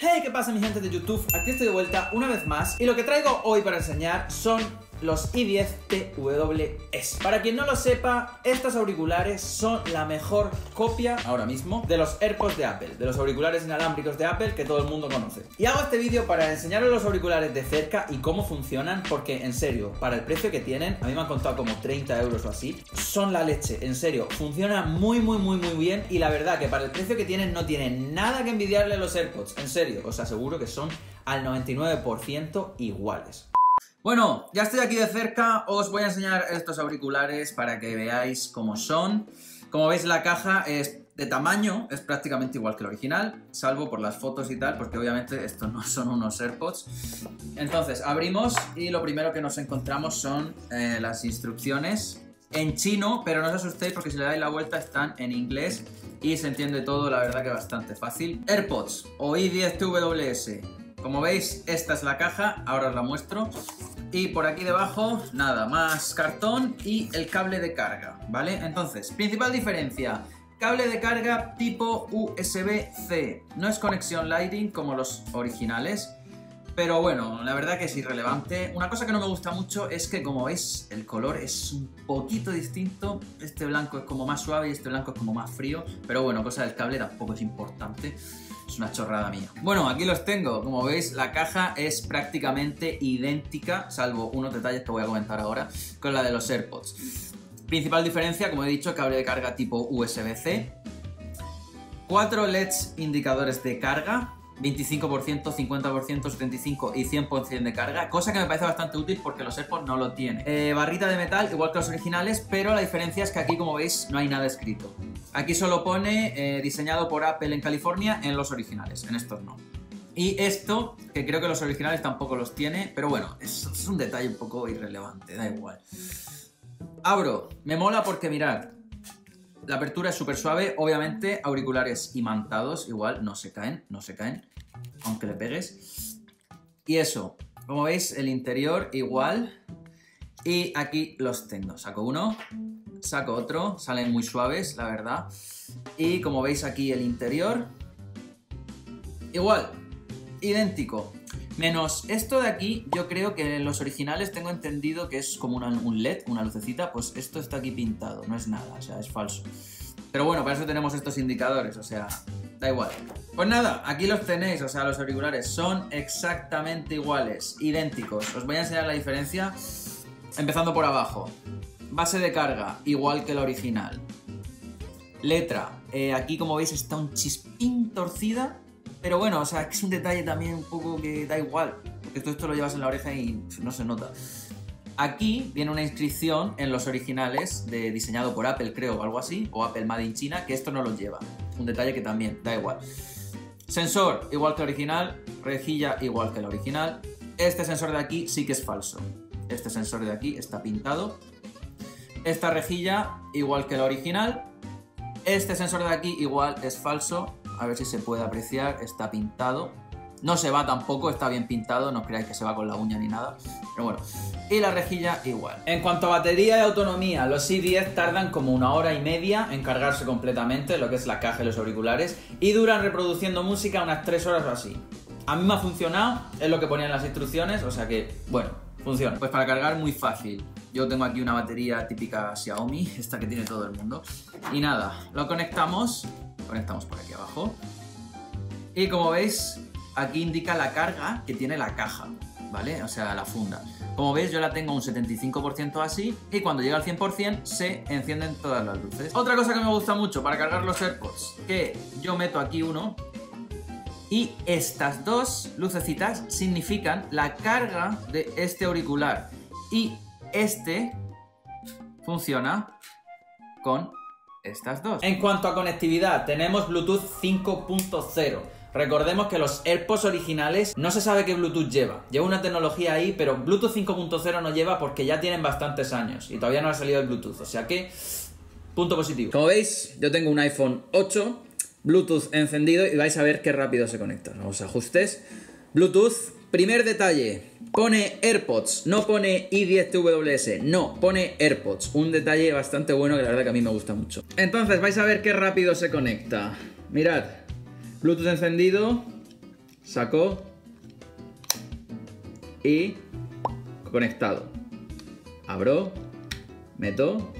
Hey, ¿qué pasa mi gente de YouTube? Aquí estoy de vuelta una vez más y lo que traigo hoy para enseñar son los i10 TWS. Para quien no lo sepa, estos auriculares son la mejor copia ahora mismo de los AirPods de Apple, de los auriculares inalámbricos de Apple que todo el mundo conoce. Y hago este vídeo para enseñaros los auriculares de cerca y cómo funcionan, porque en serio, para el precio que tienen, a mí me han costado como 30 euros o así, son la leche, en serio, funciona muy bien y la verdad que para el precio que tienen no tienen nada que envidiarle a los AirPods, en serio, os aseguro que son al 99% iguales. Bueno, ya estoy aquí de cerca, os voy a enseñar estos auriculares para que veáis cómo son. Como veis, la caja es de tamaño, es prácticamente igual que el original, salvo por las fotos y tal, porque obviamente estos no son unos AirPods. Entonces, abrimos y lo primero que nos encontramos son las instrucciones en chino, pero no os asustéis porque si le dais la vuelta están en inglés y se entiende todo, la verdad que bastante fácil. AirPods o i10 TWS. Como veis, esta es la caja, ahora os la muestro. Y por aquí debajo, nada, más cartón y el cable de carga, ¿vale? Entonces, principal diferencia, cable de carga tipo USB-C. No es conexión Lightning como los originales, pero bueno, la verdad que es irrelevante. Una cosa que no me gusta mucho es que, como veis, el color es un poquito distinto. Este blanco es como más suave y este blanco es como más frío. Pero bueno, cosa del cable tampoco es importante. Es una chorrada mía. Bueno, aquí los tengo. Como veis, la caja es prácticamente idéntica, salvo unos detalles que voy a comentar ahora, con la de los AirPods. Principal diferencia, como he dicho, cable de carga tipo USB-C. 4 LEDs indicadores de carga. 25%, 50%, 75% y 100% de carga, cosa que me parece bastante útil porque los AirPods no lo tienen. Barrita de metal, igual que los originales, pero la diferencia es que aquí, como veis, no hay nada escrito. Aquí solo pone diseñado por Apple en California en los originales, en estos no. Y esto, que creo que los originales tampoco los tiene, pero bueno, es un detalle un poco irrelevante, da igual. Abro, me mola porque mirad, la apertura es súper suave, obviamente auriculares imantados, igual no se caen, aunque le pegues. Y eso, como veis, el interior igual. Y aquí los tengo, saco uno, saco otro, salen muy suaves, la verdad. Y como veis aquí el interior, igual, idéntico. Menos esto de aquí, yo creo que en los originales tengo entendido que es como un LED, una lucecita, pues esto está aquí pintado, no es nada, o sea, es falso. Pero bueno, para eso tenemos estos indicadores, o sea, da igual. Pues nada, aquí los tenéis, o sea, los auriculares son exactamente iguales, idénticos. Os voy a enseñar la diferencia, empezando por abajo. Base de carga, igual que la original. Letra, aquí como veis está un chispín torcida. Pero bueno, o sea, que es un detalle también un poco que da igual, porque tú esto lo llevas en la oreja y no se nota. Aquí viene una inscripción en los originales de diseñado por Apple, creo, o algo así, o Apple Made in China, que esto no lo lleva. Un detalle que también da igual. Sensor, igual que el original, rejilla igual que el original. Este sensor de aquí sí que es falso. Este sensor de aquí está pintado. Esta rejilla, igual que la original. Este sensor de aquí igual es falso. A ver si se puede apreciar, está pintado. No se va tampoco, está bien pintado, no creáis que se va con la uña ni nada. Pero bueno, y la rejilla igual. En cuanto a batería y autonomía, los i10 tardan como 1 hora y media en cargarse completamente, lo que es la caja y los auriculares, y duran reproduciendo música unas 3 horas o así. A mí me ha funcionado, es lo que ponían en las instrucciones, o sea que, bueno, funciona. Pues para cargar muy fácil. Yo tengo aquí una batería típica Xiaomi, esta que tiene todo el mundo. Y nada, lo conectamos por aquí abajo. Y como veis, aquí indica la carga que tiene la caja, ¿vale? O sea, la funda. Como veis, yo la tengo un 75% así, y cuando llega al 100% se encienden todas las luces. Otra cosa que me gusta mucho para cargar los AirPods, que yo meto aquí uno, y estas dos lucecitas significan la carga de este auricular. Y este funciona con estas dos. En cuanto a conectividad, tenemos Bluetooth 5.0. Recordemos que los AirPods originales no se sabe qué Bluetooth lleva. Lleva una tecnología ahí, pero Bluetooth 5.0 no lleva porque ya tienen bastantes años y todavía no ha salido el Bluetooth. O sea que, punto positivo. Como veis, yo tengo un iPhone 8, Bluetooth encendido y vais a ver qué rápido se conecta. Vamos a ajustes. Bluetooth, primer detalle, pone AirPods, no pone i10 TWS, no, pone AirPods. Un detalle bastante bueno que la verdad que a mí me gusta mucho. Entonces vais a ver qué rápido se conecta. Mirad, Bluetooth encendido, saco y conectado. Abro, meto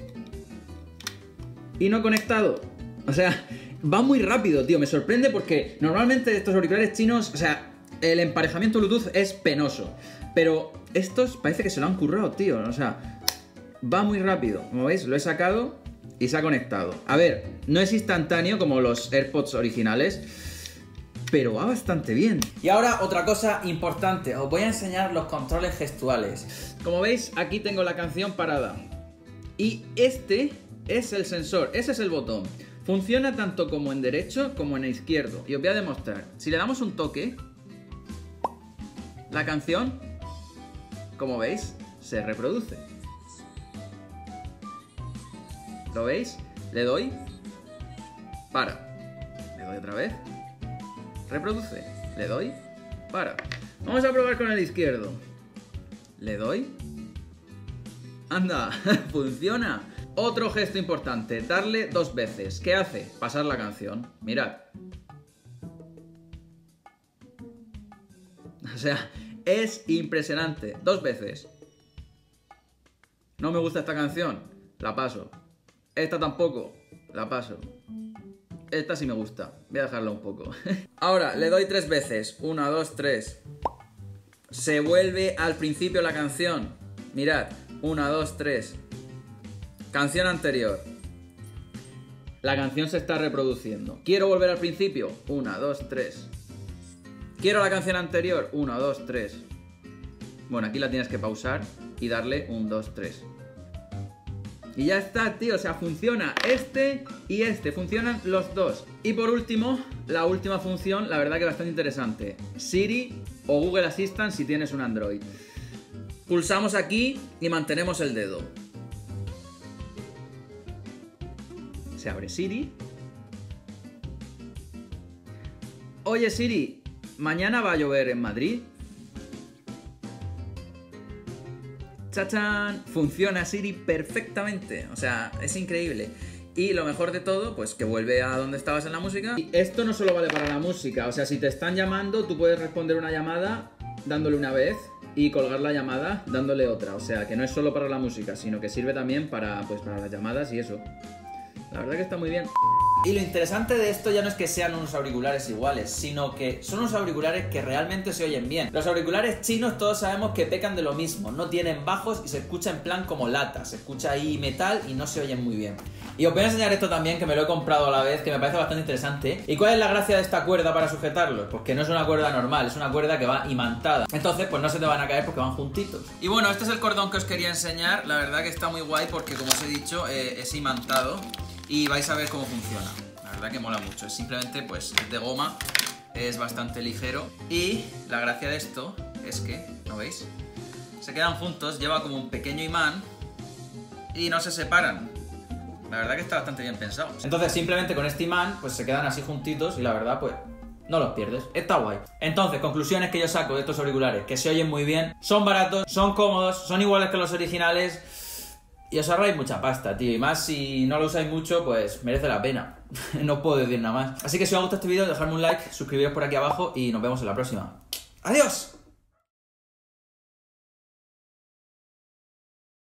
y no conectado. O sea, va muy rápido, tío. Me sorprende porque normalmente estos auriculares chinos, o sea, el emparejamiento Bluetooth es penoso. Pero estos parece que se lo han currado, tío. O sea, va muy rápido. Como veis, lo he sacado y se ha conectado. A ver, no es instantáneo como los AirPods originales, pero va bastante bien. Y ahora otra cosa importante. Os voy a enseñar los controles gestuales. Como veis, aquí tengo la canción parada. Y este es el sensor. Ese es el botón. Funciona tanto como en derecho como en izquierdo. Y os voy a demostrar. Si le damos un toque, la canción, como veis, se reproduce. ¿Lo veis? Le doy, para. Le doy otra vez, reproduce. Le doy, para. Vamos a probar con el izquierdo. Le doy. ¡Anda! ¡Funciona! Otro gesto importante, darle 2 veces. ¿Qué hace? Pasar la canción. Mirad. O sea, es impresionante. 2 veces. No me gusta esta canción, la paso. Esta tampoco, la paso. Esta sí me gusta, voy a dejarla un poco. Ahora, le doy 3 veces. 1, 2, 3. Se vuelve al principio la canción. Mirad, 1, 2, 3. Canción anterior. La canción se está reproduciendo. ¿Quiero volver al principio? 1, 2, 3. ¿Quiero la canción anterior? 1, 2, 3. Bueno, aquí la tienes que pausar y darle 1, 2, 3. Y ya está, tío, o sea, funciona este y este, funcionan los dos. Y por último, la última función, la verdad que bastante interesante. Siri o Google Assistant si tienes un Android. Pulsamos aquí y mantenemos el dedo. Se abre Siri. Oye Siri, ¿mañana va a llover en Madrid? ¡Chachán! Funciona Siri perfectamente. O sea, es increíble. Y lo mejor de todo, pues que vuelve a donde estabas en la música. Y esto no solo vale para la música. O sea, si te están llamando, tú puedes responder una llamada dándole una vez y colgar la llamada dándole otra. O sea, que no es solo para la música, sino que sirve también para, pues, para las llamadas y eso. La verdad que está muy bien. Y lo interesante de esto ya no es que sean unos auriculares iguales, sino que son unos auriculares que realmente se oyen bien. Los auriculares chinos todos sabemos que pecan de lo mismo, no tienen bajos y se escucha en plan como lata, se escucha ahí metal y no se oyen muy bien. Y os voy a enseñar esto también, que me lo he comprado a la vez, que me parece bastante interesante. ¿Y cuál es la gracia de esta cuerda para sujetarlo? Pues que no es una cuerda normal, es una cuerda que va imantada. Entonces pues no se te van a caer porque van juntitos. Y bueno, este es el cordón que os quería enseñar. La verdad que está muy guay porque, como os he dicho, es imantado. Y vais a ver cómo funciona. La verdad que mola mucho. Es simplemente, pues, de goma. Es bastante ligero. Y la gracia de esto es que, ¿no veis? Se quedan juntos, lleva como un pequeño imán y no se separan. La verdad que está bastante bien pensado. Entonces simplemente con este imán pues se quedan así juntitos y la verdad pues no los pierdes. Está guay. Entonces, conclusiones que yo saco de estos auriculares: que se oyen muy bien, son baratos, son cómodos, son iguales que los originales y os ahorráis mucha pasta, tío. Y más si no lo usáis mucho, pues merece la pena. No puedo decir nada más. Así que si os ha gustado este vídeo, dejadme un like, suscribiros por aquí abajo y nos vemos en la próxima. ¡Adiós!